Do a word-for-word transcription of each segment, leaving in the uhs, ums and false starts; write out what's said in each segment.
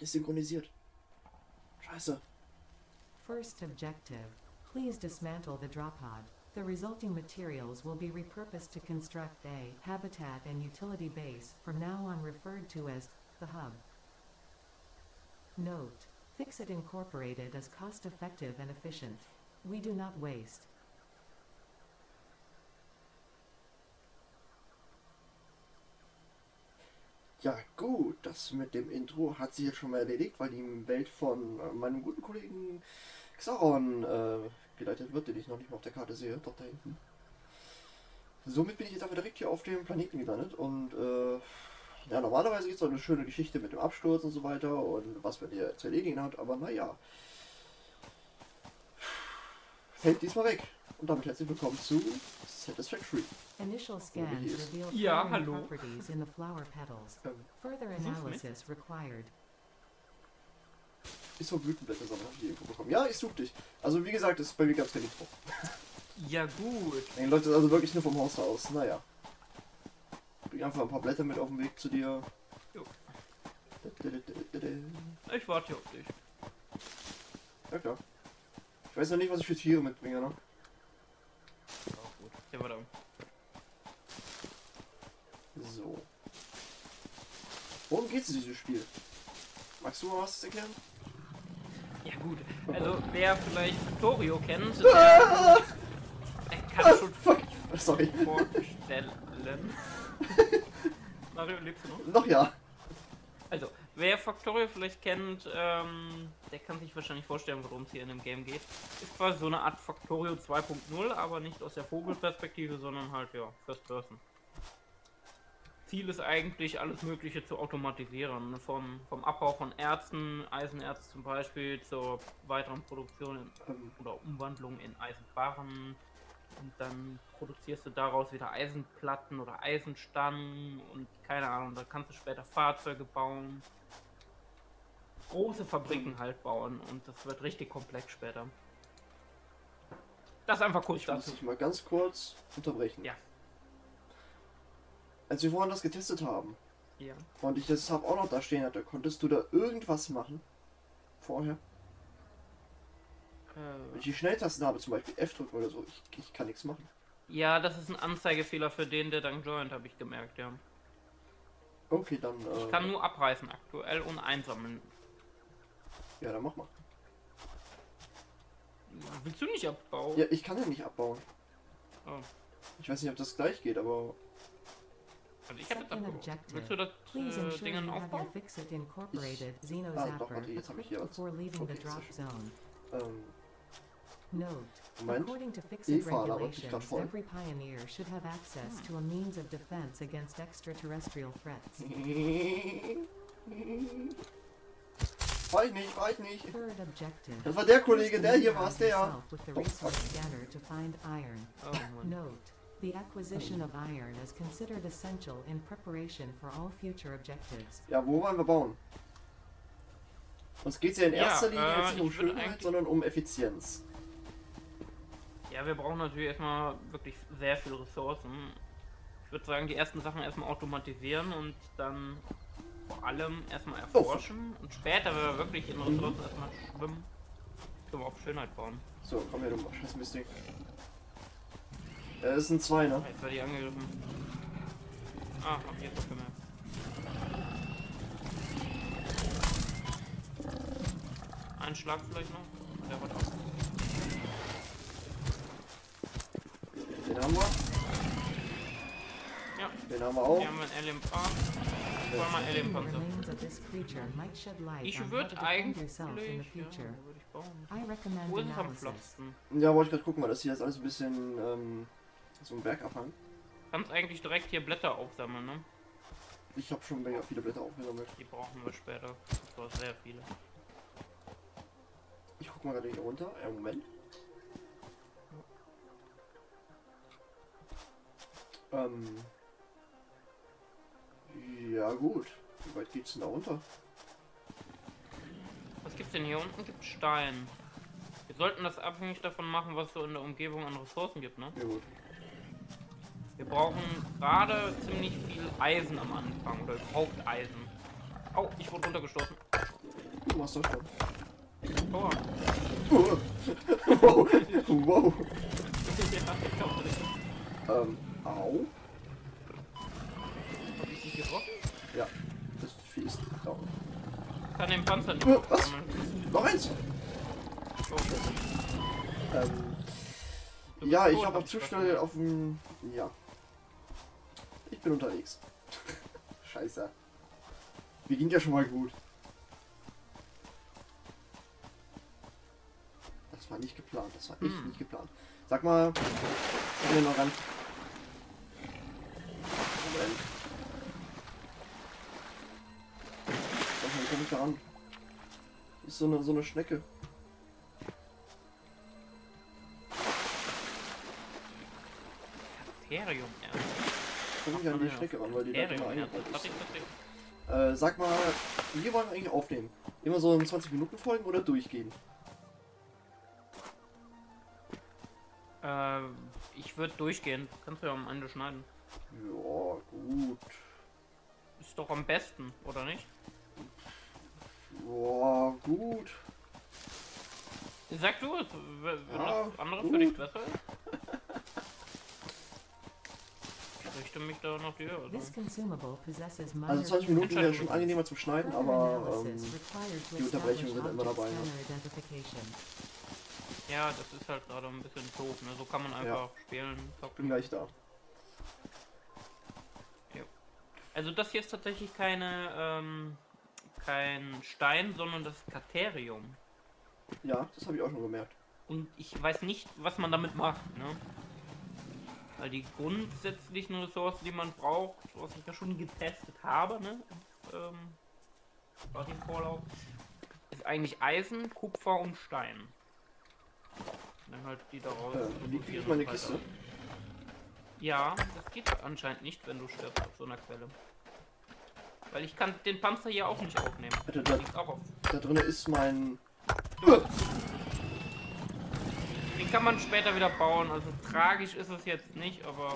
Nicht synchronisiert. Scheiße. First objective. Please dismantle the drop pod. The resulting materials will be repurposed to construct a habitat and utility base, from now on referred to as the hub. Note: Fixit Incorporated is cost-effective and efficient. We do not waste. Ja gut, das mit dem Intro hat sich jetzt schon mal erledigt, weil die Welt von äh, meinem guten Kollegen Xaron äh, geleitet wird, den ich noch nicht mal auf der Karte sehe, dort da hinten. Somit bin ich jetzt aber direkt hier auf dem Planeten gelandet und äh, ja, normalerweise gibt es auch eine schöne Geschichte mit dem Absturz und so weiter und was man hier zu erledigen hat, aber naja. Fällt diesmal weg. Und damit herzlich willkommen zu Satisfactory. Initial scans revealed Ja, flowering hallo. properties in the flower petals. Ähm, Further analysis required. ist so Blütenblätter sammeln, habe ich die Info bekommen. Ja, ich suche dich. Also wie gesagt, ist bei mir ganz kein Intro. Ja gut. Dann läuft das also wirklich nur vom Haus aus. Naja. Bring einfach ein paar Blätter mit auf den Weg zu dir. Jo. Ich warte hier auf dich. Ja klar. Ich weiß noch nicht, was ich für Tiere mitbringe, ne? Auch gut. Ja, warte. So. Worum geht's in diesem Spiel? Magst du mal was erklären? Ja gut. Also wer vielleicht Factorio kennt, der, der kann schon Fuck. Sorry. vorstellen. Mario, lebst du noch? Noch ja. Also, wer Factorio vielleicht kennt, ähm, der kann sich wahrscheinlich vorstellen, worum es hier in dem Game geht. Ist quasi so eine Art Factorio zwei punkt null, aber nicht aus der Vogelperspektive, sondern halt, ja, First Person. Ziel ist eigentlich, alles Mögliche zu automatisieren. Vom, vom Abbau von Erzen, Eisenerz zum Beispiel, zur weiteren Produktion in, Ähm, oder Umwandlung in Eisenbarren. Und dann produzierst du daraus wieder Eisenplatten oder Eisenstangen und keine Ahnung, da kannst du später Fahrzeuge bauen. Große Fabriken halt bauen und das wird richtig komplex später. Das einfach kurz ich muss dazu. dich mal ganz kurz unterbrechen. Ja. Als wir vorhin das getestet haben Ja. und ich das Hub auch noch da stehen hatte, konntest du da irgendwas machen? Vorher? Wenn ich Äh, die Schnelltasten habe, zum Beispiel F drücken oder so, ich, ich kann nichts machen. ja, das ist ein Anzeigefehler für den, der dann joint, habe ich gemerkt, ja. Okay, dann. Äh, Ich kann nur abreißen aktuell und einsammeln. Ja, dann mach mal. Willst du nicht abbauen? Ja, ich kann ja nicht abbauen. Oh. Ich weiß nicht, ob das gleich geht, aber. Also ich habe jetzt Second abgebaut. objective. Willst du das Please äh, ensure Dingen you have your aufbauen? Fixit Incorporated Ah, Xenozapper doch, warte, jetzt hab ich hier equipped was. before leaving the Okay, drop sehr zone. Ähm, Note: Moment. According to Fixit Eva labert mich grad regulations, voll. every pioneer should have access to a means of defense against extraterrestrial threats. War ich nicht, war ich nicht. Third objective: Das war der Kollege, der hier war, familiarize der. yourself with the Oh, resource fuck. scanner to find iron. Oh Mann. Note: the acquisition of iron is considered essential in preparation for all future objectives. Ja, wo wollen wir bauen? Uns geht es ja in Ja, erster Linie äh, jetzt nicht um ich würde Schönheit, eigentlich- sondern um Effizienz. Ja, wir brauchen natürlich erstmal wirklich sehr viele Ressourcen. Ich würde sagen, die ersten Sachen erstmal automatisieren und dann vor allem erstmal erforschen. Und später, wenn wir wirklich in Ressourcen erstmal schwimmen, können wir auf Schönheit bauen. So, komm her, du scheiß Mistding. Ja, das sind zwei, ne? Jetzt werde ich angegriffen. Ah, hab ich jetzt noch gemerkt. Ein Schlag vielleicht noch. Der wird auch. Den haben wir. Ja, Den haben wir auch. hier haben wir ein Alien. Ah, voll mal Alien The Panzer. remains of this creature might shed light Ich on how to würde defend yourself in the eigentlich. Ja, future. wo würde ich bauen? I recommend Wo ist es am analysis. flachsten? Ja, wollte ich gerade gucken, weil das hier ist alles ein bisschen ähm, so ein Bergabhang. Kannst eigentlich direkt hier Blätter aufsammeln, ne? Ich habe schon mega viele Blätter aufgesammelt. Die brauchen wir später. Das war sehr viele. Ich guck mal gerade hier runter. Ja, Moment. Ähm. Ja gut. Wie weit geht's denn da runter? Was gibt's denn hier unten? Gibt Stein. Wir sollten das abhängig davon machen, was so in der Umgebung an Ressourcen gibt, ne? Ja gut. Wir brauchen gerade ziemlich viel Eisen am Anfang oder überhaupt Eisen. Au, ich wurde runtergestoßen. Du machst das schon. Oh. Wow. Wow. Ja, ich glaub nicht. Ähm, au. Hab ich dich getroffen? Ja, das Vieh ist down. Kann den Panzer nicht Oh, was? aufsammeln. Noch eins! Oh, Ähm, du ja, bist ich tot, habe hab auch zu schnell auf dem... Ja. Ich bin unterwegs. Scheiße. Wir ging ja schon mal gut. Das war nicht geplant, das war echt Hm. nicht geplant. Sag mal, ich will noch ran. Moment. Sag mal, wie komm ich da ran? Ist so eine, so eine Schnecke. Imperium, ja. Komm ich an die Schnecke ran, weil die da immer Imperium, ja. eingebaut Das ist. hab ich Äh, sag mal, wie wollen wir eigentlich aufnehmen? Immer so in zwanzig Minuten Folgen oder durchgehen? Äh, ich würde durchgehen. Kannst du ja am Ende schneiden. Ja, gut. Ist doch am besten, oder nicht? Ja, gut. Sag du es, wenn Ja, das andere gut. für dich besser ist. Ich richte mich da nach dir. Also. This consumable possesses minor Also zwanzig Minuten wäre schon Entscheidung. angenehmer zum Schneiden, Further aber analysis ähm, required to die Unterbrechungen establish sind immer dabei, object ne? scanner identification. Ja, das ist halt gerade ein bisschen doof, ne? So kann man einfach spielen. ich bin gleich da. Also das hier ist tatsächlich keine, ähm, kein Stein, sondern das Katerium. Ja, das habe ich auch schon gemerkt. Und ich weiß nicht, was man damit macht, ne? Weil die grundsätzlichen Ressourcen, die man braucht, was ich ja schon getestet habe, ne? Ähm, war im Vorlauf, ist eigentlich Eisen, Kupfer und Stein. Und dann halt die daraus. Äh, wie kriege ich meine Kiste? Ja, das geht anscheinend nicht, wenn du stirbst auf so einer Quelle. Weil ich kann den Panzer hier auch nicht aufnehmen. Alter, Der da, liegt auch auf. da drin ist mein... Den kann man später wieder bauen, also tragisch ist es jetzt nicht, aber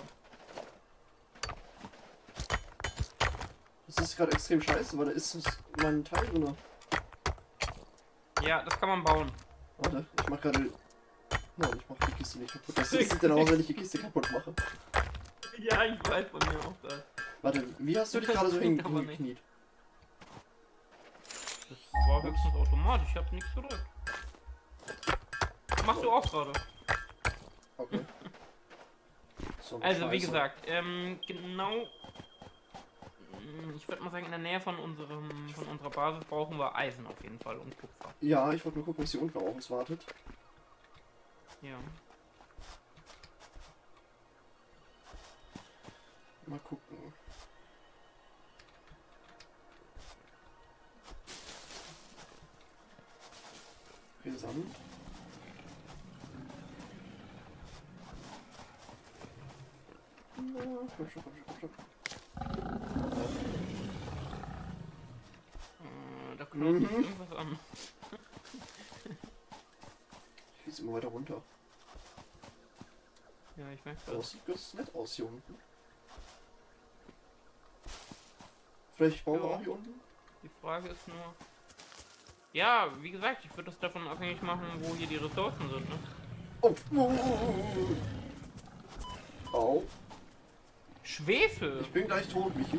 Das ist gerade extrem scheiße, weil da ist mein Teil drin. ja, das kann man bauen. Warte, ich mach gerade... Nein, ich mach die Kiste nicht kaputt. Was ist denn aus, wenn ich die Kiste kaputt mache? Ja, ich weiß von mir auch das. Warte, wie hast du dich Das gerade so bringt hin- aber nicht. hingekniet? Das war höchstens automatisch, ich hab nichts gedrückt. Machst du auch gerade. Okay. So, Also wie scheiße. gesagt, ähm, genau, mm, ich würde mal sagen, in der Nähe von unserem, von unserer Basis brauchen wir Eisen auf jeden Fall und Kupfer. Ja, ich wollte nur gucken, was hier unten auf uns wartet. Ja. Mal gucken. Brisant. Na, komm schon, komm schon, komm schon. Äh, da knurrt sich Mhm. irgendwas an. Ich fließe immer weiter runter. Ja, ich merke Das das. sieht ganz nett aus hier unten. Vielleicht bauen wir Ja. auch hier unten? Die Frage ist nur... Ja, wie gesagt, ich würde das davon abhängig machen, wo hier die Ressourcen sind, ne? Oh. Au. Schwefel! Ich bin gleich tot, Michi.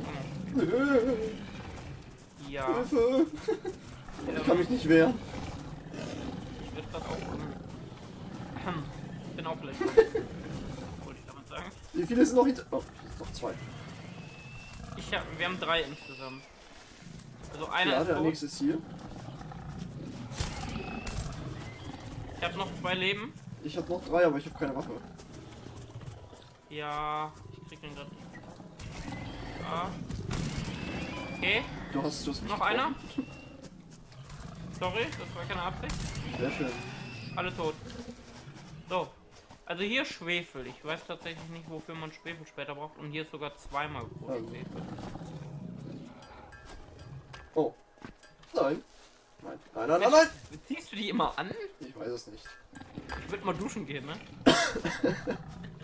Ja, Hilfe! Ich kann mich nicht wehren. ich werde das auch... Ähm, ich bin auch gleich. Wollte ich damit sagen. Wie viele sind noch hinter? Oh, noch zwei. Ich hab, wir haben drei insgesamt. Also einer Ja, ist der tot. nächste ist hier. Ich habe noch zwei Leben. Ich habe noch drei, aber ich habe keine Waffe. Ja, ich krieg den gerade nicht. Ja. Okay, Du hast, du hast mich noch getroffen. einer. Sorry, das war keine Absicht. Sehr schön. Alle tot. So. Also hier Schwefel. Ich weiß tatsächlich nicht, wofür man Schwefel später braucht. Und hier ist sogar zweimal groß Also. Schwefel. Oh. Nein. Nein. Nein, nein, nein, nein! Ziehst du die immer an? Ich weiß es nicht. Ich würde mal duschen gehen, ne?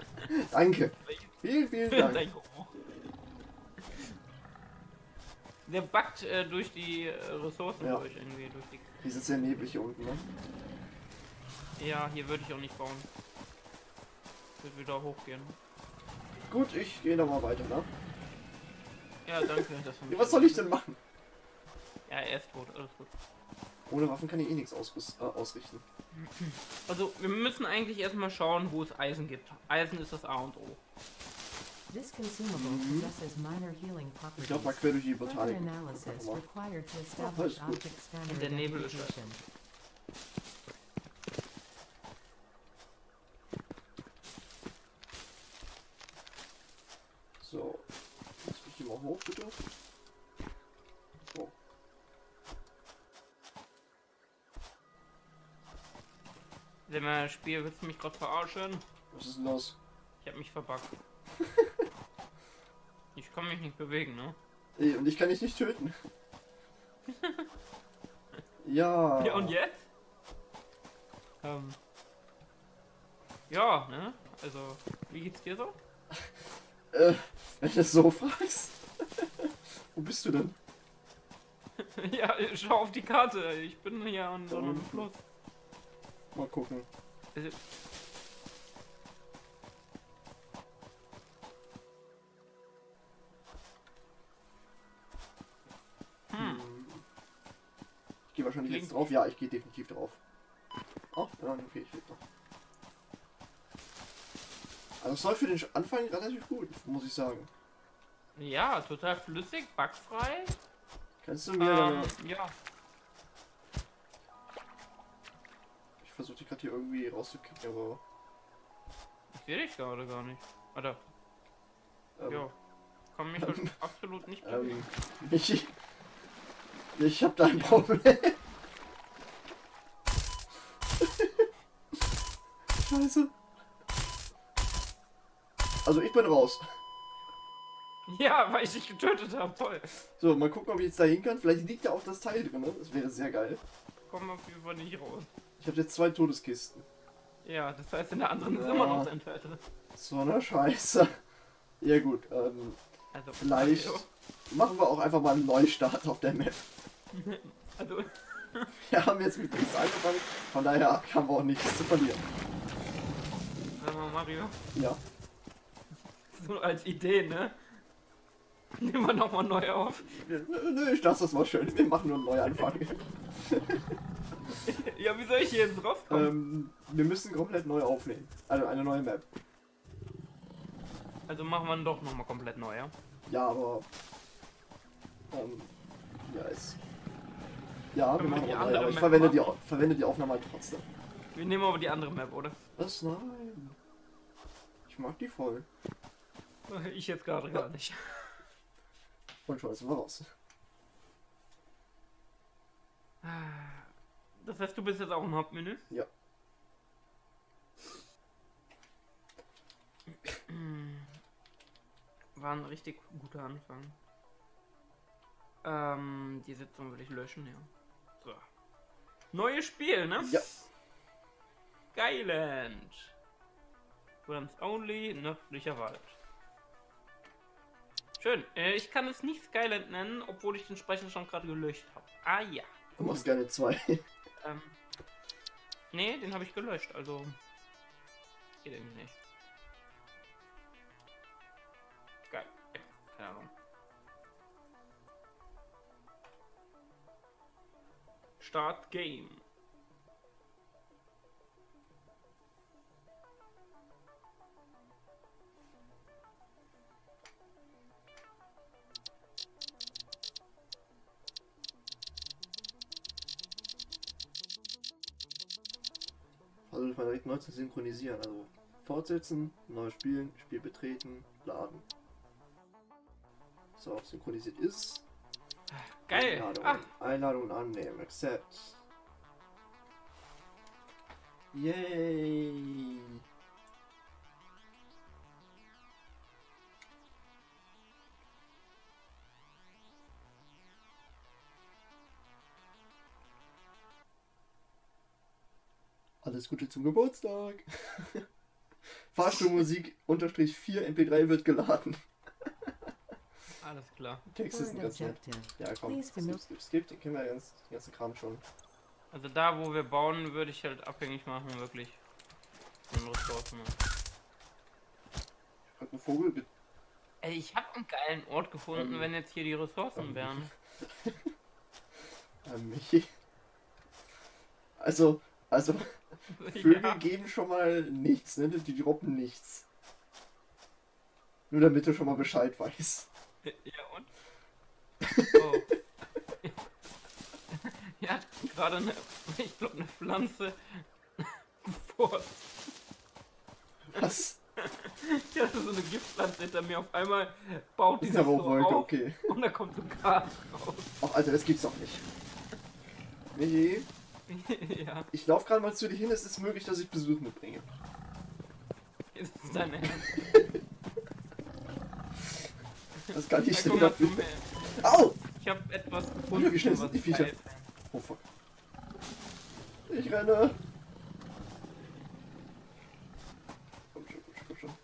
Danke. Vielen, vielen Dank. Dein Geruch. Der backt äh, durch die äh, Ressourcen Ja. durch irgendwie. Durch die... Die sind sehr neblig hier unten, ne? Ja, hier würde ich auch nicht bauen. Ich würde wieder hochgehen. Gut, ich gehe nochmal weiter, ne? Ja, danke. Dass du mich Ja, was soll ich denn machen? Ja, er ist tot, alles gut. Ohne Waffen kann ich eh nichts ausrüst, äh, ausrichten. Also, wir müssen eigentlich erstmal schauen, wo es Eisen gibt. Eisen ist das A und O. This consumable Mhm. possesses minor healing Ich properties. glaube mal quer durch die Further Botanik. analysis Einfach mal. required to alles establish gut. object standard Der Nebel ist identification. So. Jetzt ich hier mal hoch, bitte. So. Wenn man Spiel, willst du mich gerade verarschen? Was ist denn los? Ich habe mich verbuggt. Ich kann mich nicht bewegen, ne? Ey, und ich kann dich nicht töten. Ja. Ja, und jetzt? Ähm. Ja, ne? Also, wie geht's dir so? Äh, wenn du das so fragst. Wo bist du denn? Ja, schau auf die Karte. Ich bin hier an so einem Fluss. Mal gucken. Also, hm. Ich gehe wahrscheinlich Klingt- jetzt drauf. Ja, ich gehe definitiv drauf. Oh, ja, okay, ich lebe noch. Also es läuft für den Anfang relativ gut, muss ich sagen. Ja, total flüssig, bugfrei. Kannst du mir Ähm, deine... ja. Ich versuche die gerade hier irgendwie rauszukicken, aber... Ich sehe dich gerade gar nicht. Alter, Ähm, ja. Kann mich halt absolut nicht bewegen. ähm, ich... Ich hab da ein Problem. Scheiße. Also ich bin raus. Ja, weil ich dich getötet habe. Toll. So, mal gucken, ob ich jetzt da hin kann. Vielleicht liegt da auch das Teil drin. Ne? Das wäre sehr geil. Komm auf jeden Fall nicht raus. Ich habe jetzt zwei Todeskisten. Ja, das heißt, in der anderen ist Ja. immer noch ein Teil drin. So eine Scheiße. Ja gut, ähm, Also, vielleicht Also, machen wir auch einfach mal einen Neustart auf der Map. also Wir haben jetzt mit nichts angefangen, von daher haben wir auch nichts zu verlieren. sag mal, Mario, Ja. so als Idee, ne? Nehmen wir nochmal neu auf. Nö, ich dachte, das war schön. Wir machen nur einen Neuanfang. Ja, wie soll ich hier jetzt rauskommen? ähm, wir müssen komplett neu aufnehmen. Also eine neue Map. Also machen wir ihn doch nochmal komplett neu, ja? Ja, aber... Ähm, ja, ist... Ja, wir Können wir machen die auch neu, andere aber ich Map verwende die, machen? Au- verwende die Aufnahme halt trotzdem. Wir nehmen aber die andere Map, oder? Was? Nein. Ich mag die voll. Ich jetzt gerade gar nicht. Und schon sind wir raus. Das heißt, du bist jetzt auch im Hauptmenü? Ja. War ein richtig guter Anfang. Ähm, die Sitzung will ich löschen, ja. So. Neues Spiel, ne? Ja. Skyland. Friends Only, nördlicher Wald. Schön. Äh, ich kann es nicht Skyland nennen, obwohl ich den Speicher schon gerade gelöscht habe. Ah ja. Du machst gerne zwei. Ähm, nee, den habe ich gelöscht, also geht irgendwie nicht. Geil. Ja, keine Ahnung. Start Game. Also ich mal direkt neu zu synchronisieren. Also fortsetzen, neu spielen, Spiel betreten, laden. So, synchronisiert ist. Geil. Einladung, Ah, Einladung annehmen, accept. Yay! Alles Gute zum Geburtstag! Fahrstuhlmusik unterstrich vier M P drei wird geladen. Alles klar. Texte sind Third ganz nett. objective. Ja, komm. Please Skip, familiar. skip, skip. Den kennen wir ja ganz, den ganzen Kram schon. Also da, wo wir bauen, würde ich halt abhängig machen, wirklich. Von Ressourcen. Hat ein Vogel. Ge Ey, ich habe einen geilen Ort gefunden, Ähm, wenn jetzt hier die Ressourcen ähm, wären. äh, Michi. Also, also, Vögel Ja. geben schon mal nichts, ne? Die droppen nichts. Nur damit du schon mal Bescheid weißt. Ja und? Oh. Er hat gerade eine, ich glaube eine Pflanze vor. Was? Ich hatte so eine Giftpflanze hinter mir, auf einmal baut die Ist sich eine so Rauchwolke, auf okay. und da kommt so Gas raus. Ach, Alter, das gibt's doch nicht. Michi, Ja, ich laufe gerade mal zu dir hin, es ist möglich, dass ich Besuch mitbringe. ist es dein Ernst? Das kann ich Ja, denn guck mal zu dafür. mir. Au! Ich habe etwas gefunden. Wie schnell was sind die ich Viecher? geil fände. Oh fuck. Ich renne. Komm schon, komm schon,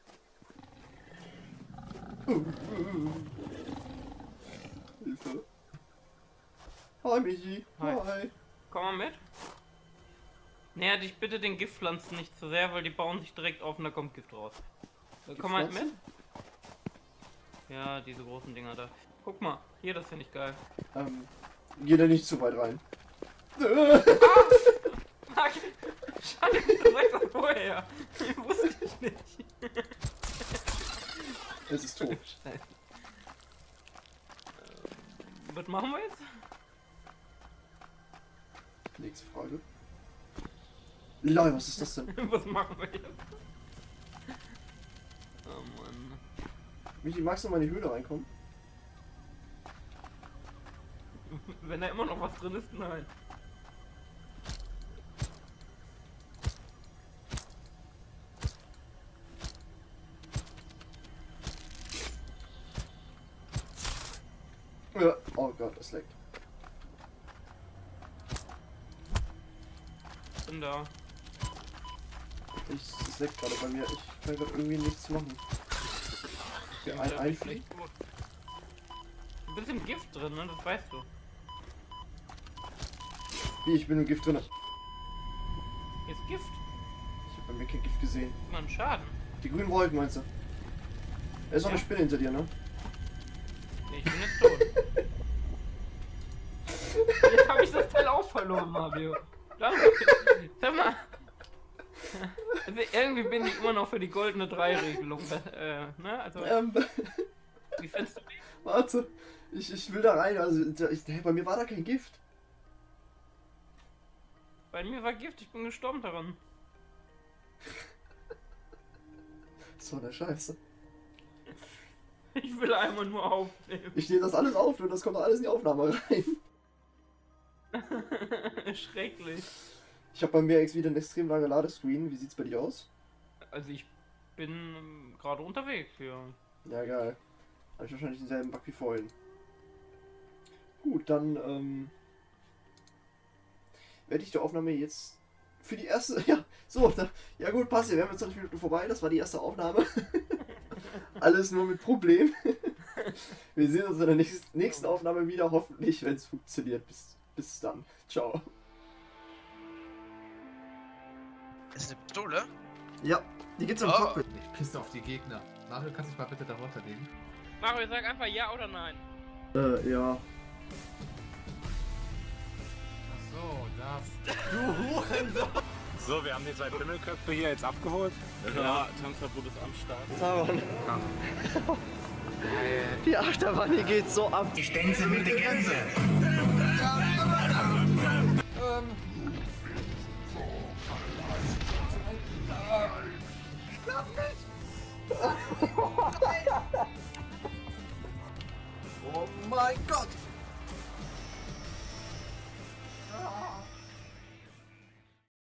komm schon. Hilfe. Hi Michi. Hi. Hi. Komm mal mit. Näher dich bitte den Giftpflanzen nicht zu sehr, weil die bauen sich direkt auf und da kommt Gift raus. So, komm halt mit. Giftpflanzen? Ja, diese großen Dinger da. Guck mal, hier, das finde ich geil. Ähm, geh da nicht zu weit rein. Fuck! Scheiße, sag das vorher. Wusste ich nicht. Es ist tot. Scheiße. Äh, Was machen wir jetzt? Nächste Frage. Lol, was ist das denn? Was machen wir jetzt? Oh Mann. Michi, magst du mal in die Höhle reinkommen? Wenn da immer noch was drin ist, nein. Ja. Oh Gott, das leckt. Bin da. Ich, es leckt gerade bei mir. Ich kann gerade irgendwie nichts machen. Okay, ein, Ja, einfliegen. schlecht gut. Ein bisschen Gift drin, ne? Das weißt du. Wie, ich bin im Gift drin. Hier ist Gift. Ich habe bei mir kein Gift gesehen. Mann, Schaden. Die grünen Wolken meinst du? Da ist noch Ja. eine Spinne hinter dir, ne? Nee, ich bin jetzt tot. Jetzt habe ich das Teil auch verloren, Mario. Danke. Sag mal. Also irgendwie bin ich immer noch für die goldene drei-Regelung. Äh, ne? Also, Ähm, wie findest du mich? warte. Ich, ich will da rein. Also, ich, hey, bei mir war da kein Gift. Bei mir war Gift, ich bin gestorben daran. So eine Scheiße. Ich will einmal nur aufnehmen. Ich nehme das alles auf, nur das kommt doch alles in die Aufnahme rein. Schrecklich. Ich habe bei mir jetzt wieder einen extrem lange Ladescreen. Wie sieht's bei dir aus? Also ich bin ähm, gerade unterwegs hier. Ja, geil. Habe ich wahrscheinlich denselben Bug wie vorhin. Gut, dann ähm, werde ich die Aufnahme jetzt für die erste. Ja, so, da, ja gut, passt ja. Wir haben jetzt zwanzig Minuten vorbei. Das war die erste Aufnahme. Alles nur mit Problem. Wir sehen uns in der nächsten, nächsten Aufnahme wieder. Hoffentlich, wenn es funktioniert. Bis, bis dann. Ciao. Ist eine Pistole? Ja, die gibt's im Oh. Cockpit. Ich pisse auf die Gegner. Mario, kannst du dich mal bitte darunter legen? Mario, sag einfach ja oder nein. Äh, ja. Ach so, das. So, wir haben die zwei Pimmelköpfe hier jetzt abgeholt. Ja, Tanzverbot ist am Start. Sauron. Die Achterbahn hier geht so ab. Die Stenzel mit der Gänse. Oh mein Gott!